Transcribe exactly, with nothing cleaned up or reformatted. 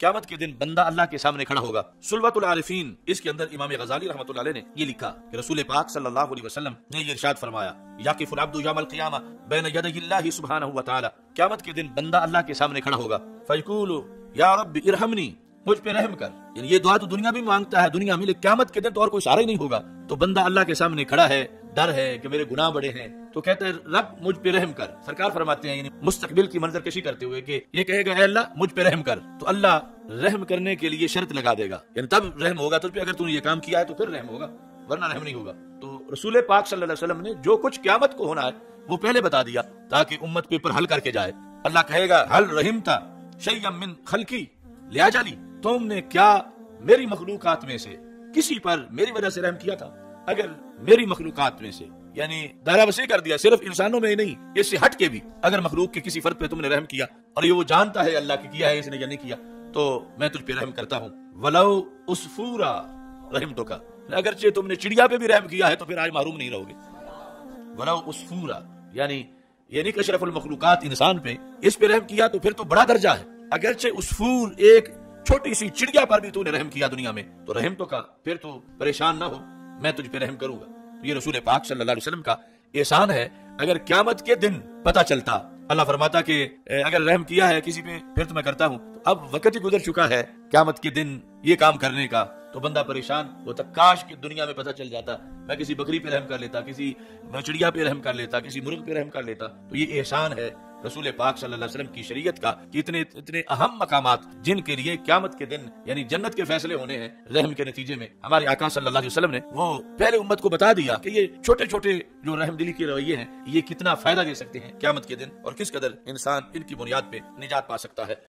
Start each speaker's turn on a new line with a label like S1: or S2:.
S1: قیامت کے دن بندہ اللہ کے سامنے کھڑا ہوگا۔ سلوۃ العارفین، اس کے اندر امام غزالی رحمۃ اللہ علیہ نے یہ لکھا کہ رسول پاک صلی اللہ علیہ وسلم نے یہ ارشاد فرمایا، یقف العبد یوم القیامہ بین یدی اللہ سبحانہ وتعالی، قیامت کے دن بندہ اللہ کے سامنے کھڑا ہوگا، فیقول یا رب ارحمنی، مجھ پہ رحم کر۔ یعنی یہ دعا تو دنیا بھی مانگتا ہے، دنیا میں، لیکن قیامت کے دن تو اور کوئی سہارا ہی نہیں ہوگا۔ تو بندہ اللہ کے سامنے کھڑا ہے، ڈر ہے کہ میرے گناہ بڑے ہیں، تو کہتے ہیں رب مجھ پہ رحم کر۔ سرکار فرماتے ہیں، یعنی مستقبل کی منظر کشی کرتے ہوئے، کہ یہ کہے گا اے اللہ مجھ پہ رحم کر، تو اللہ رحم کرنے کے لیے شرط لگا دے گا، یعنی تب رحم ہوگا تجھ پہ، اگر تو نے یہ کام کیا ہے تو پھر رحم ہوگا، ورنہ رحم نہیں ہوگا۔ تو رسول پاک صلی اللہ علیہ وسلم نے جو کچھ قیامت کو ہونا ہے وہ پہلے بتا دیا، تاکہ امت کے اوپر حل کر کے جائے۔ اللہ کہے گا حل رحمتا شیئا من خلقی لیاجلی، تم نے کیا میری مخلوقات میں سے کسی پر میری وجہ سے رحم کیا تھا؟ اگر میری مخلوقات میں سے، یعنی دائرہ وسیع کر دیا، صرف انسانوں میں ہی نہیں، اس سے ہٹ کے بھی اگر مخلوق کے کسی فرد پہ تم نے رحم کیا اور یہ وہ جانتا ہے اللہ کی کیا ہے اس نے یا نہیں کیا، تو میں تجھ پہ رحم کرتا ہوں۔ ولو عصفورا رحمتک، اگرچہ تم نے چڑیا پہ بھی رحم کیا ہے تو پھر آج محروم نہیں رہو گے۔ ولو عصفورا، یعنی یہ نہیں کہ اشرف المخلوقات انسان پہ اس پہ رحم کیا تو پھر تو بڑا درجہ ہے، اگرچہ عصفور ایک چھوٹی سی چڑیا پر بھی تو نے رحم کیا دنیا میں، تو رحم تو کا پھر تو پریشان نہ ہو، میں تجھ پہ رحم کروں گا۔ تو یہ رسول پاک صلی اللہ علیہ وسلم کا احسان ہے۔ اگر قیامت کے دن پتہ چلتا، اللہ فرماتا کہ اگر رحم کیا ہے کسی پہ پھر تو میں کرتا ہوں، تو اب وقت ہی گزر چکا ہے قیامت کے دن یہ کام کرنے کا، تو بندہ پریشان ہوتا، کاش کہ دنیا میں پتہ چل جاتا، میں کسی بکری پہ رحم کر لیتا، کسی چڑیا پہ رحم کر لیتا، کسی مرغ پہ رحم کر لیتا۔ تو یہ احسان ہے رسول پاک صلی اللہ علیہ وسلم کی شریعت کا کہ اتنے اتنے اہم مقامات جن کے لیے قیامت کے دن یعنی جنت کے فیصلے ہونے ہیں رحم کے نتیجے میں، ہمارے آقا صلی اللہ علیہ وسلم نے وہ پہلے امت کو بتا دیا کہ یہ چھوٹے چھوٹے جو رحم دلی کے رویے ہیں یہ کتنا فائدہ دے سکتے ہیں قیامت کے دن، اور کس قدر انسان ان کی بنیاد پہ نجات پا سکتا ہے۔